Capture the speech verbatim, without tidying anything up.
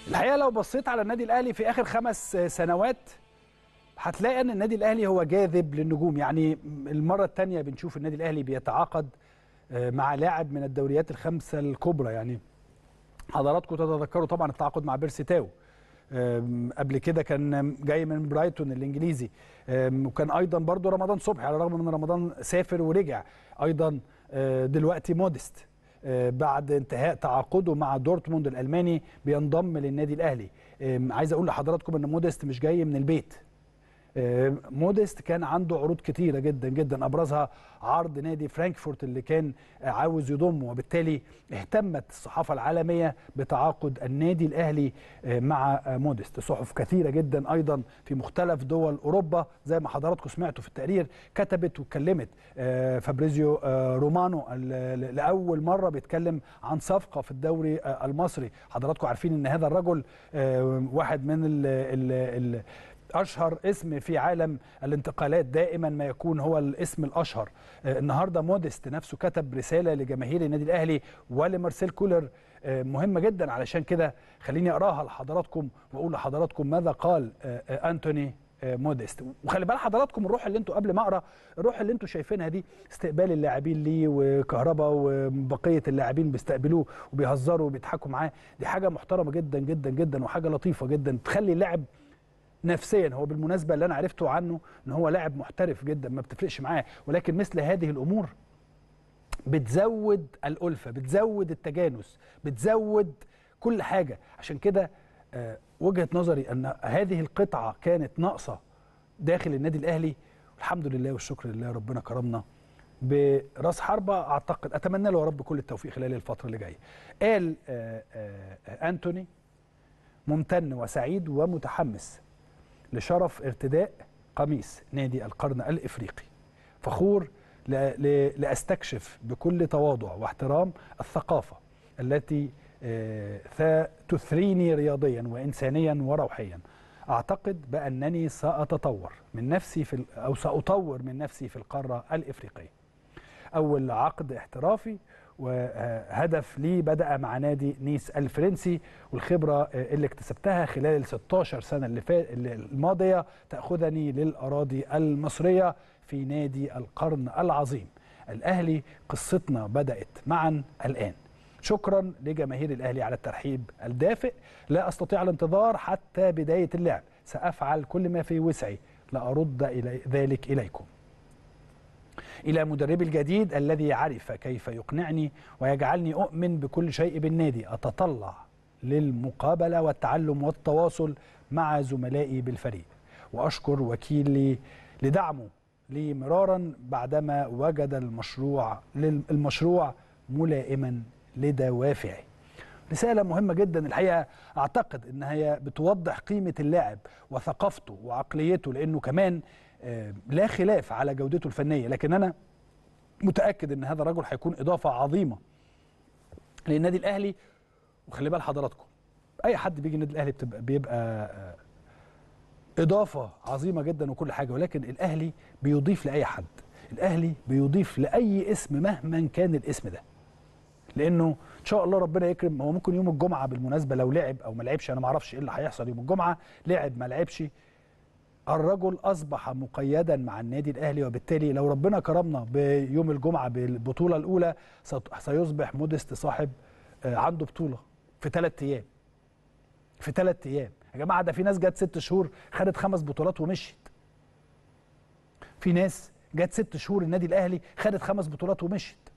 الحقيقه لو بصيت على النادي الاهلي في اخر خمس سنوات هتلاقي ان النادي الاهلي هو جاذب للنجوم. يعني المره الثانيه بنشوف النادي الاهلي بيتعاقد مع لاعب من الدوريات الخمسه الكبرى. يعني حضراتكم تتذكروا طبعا التعاقد مع بيرسي تاو، قبل كده كان جاي من برايتون الانجليزي، وكان ايضا برضو رمضان صبحي على الرغم من رمضان سافر ورجع. ايضا دلوقتي موديست بعد انتهاء تعاقده مع دورتموند الالماني بينضم للنادي الاهلي. عايز اقول لحضراتكم ان موديست مش جاي من البيت. موديست كان عنده عروض كتيره جدا جدا، ابرزها عرض نادي فرانكفورت اللي كان عاوز يضمه، وبالتالي اهتمت الصحافه العالميه بتعاقد النادي الاهلي مع موديست. صحف كثيره جدا ايضا في مختلف دول اوروبا زي ما حضراتكم سمعتوا في التقرير كتبت واتكلمت. فابريزيو رومانو لاول مره بيتكلم عن صفقه في الدوري المصري. حضراتكم عارفين ان هذا الرجل واحد من ال ال ال أشهر اسم في عالم الانتقالات، دائما ما يكون هو الاسم الأشهر. النهاردة موديست نفسه كتب رسالة لجماهير النادي الأهلي ولمارسيل كولر مهمة جدا، علشان كده خليني أقراها لحضراتكم وأقول لحضراتكم ماذا قال أنتوني موديست. وخلي بال حضراتكم الروح اللي انتوا قبل ما اقرا الروح اللي انتوا شايفينها دي، استقبال اللاعبين ليه وكهربا وبقيه اللاعبين بيستقبلوه وبيهزروا وبيضحكوا معاه، دي حاجه محترمه جدا جدا جدا وحاجه لطيفه جدا تخلي اللاعب نفسيا. هو بالمناسبه اللي انا عرفته عنه ان هو لاعب محترف جدا ما بتفرقش معاه، ولكن مثل هذه الامور بتزود الالفه، بتزود التجانس، بتزود كل حاجه. عشان كده آه وجهه نظري ان هذه القطعه كانت ناقصه داخل النادي الاهلي، والحمد لله والشكر لله ربنا كرمنا براس حربه. اعتقد اتمنى له يا رب كل التوفيق خلال الفتره اللي جايه. قال آه آه انتوني: ممتن وسعيد ومتحمس لشرف ارتداء قميص نادي القرن الإفريقي، فخور لأستكشف بكل تواضع واحترام الثقافة التي تثريني رياضيا وإنسانيا وروحيا. أعتقد بأنني سأتطور من نفسي في أو سأطور من نفسي في القارة الإفريقية. أول عقد احترافي وهدف لي بدأ مع نادي نيس الفرنسي، والخبرة اللي اكتسبتها خلال ستة عشر سنة اللي فات الماضية تأخذني للأراضي المصرية في نادي القرن العظيم الأهلي. قصتنا بدأت معا الآن. شكرا لجماهير الأهلي على الترحيب الدافئ. لا أستطيع الانتظار حتى بداية اللعب، سأفعل كل ما في وسعي لأرد إلي ذلك إليكم. إلى مدربي الجديد الذي عرف كيف يقنعني ويجعلني أؤمن بكل شيء بالنادي، أتطلع للمقابلة والتعلم والتواصل مع زملائي بالفريق، وأشكر وكيلي لدعمه لي مرارا بعدما وجد المشروع المشروع ملائما لدوافعي. رسالة مهمة جدا الحقيقة، أعتقد أنها هي بتوضح قيمة اللاعب وثقافته وعقليته، لأنه كمان لا خلاف على جودته الفنية، لكن أنا متأكد أن هذا الرجل هيكون إضافة عظيمة للنادي الأهلي. وخلي بال حضراتكم أي حد بيجي النادي الأهلي بتبقى بيبقى إضافة عظيمة جدا وكل حاجة، ولكن الأهلي بيضيف لأي حد، الأهلي بيضيف لأي اسم مهما كان الاسم ده، لأنه إن شاء الله ربنا يكرم. هو ممكن يوم الجمعة بالمناسبة لو لعب أو ما لعبش، أنا ما أعرفش إيه اللي هيحصل يوم الجمعة، لعب ما لعبش، الرجل أصبح مقيدا مع النادي الأهلي، وبالتالي لو ربنا كرمنا بيوم الجمعة بالبطولة الأولى سيصبح موديست صاحب عنده بطولة في ثلاث أيام. في ثلاث أيام يا جماعة، ده في ناس جت ست شهور خدت خمس بطولات ومشيت. في ناس جت ست شهور النادي الأهلي خدت خمس بطولات ومشيت.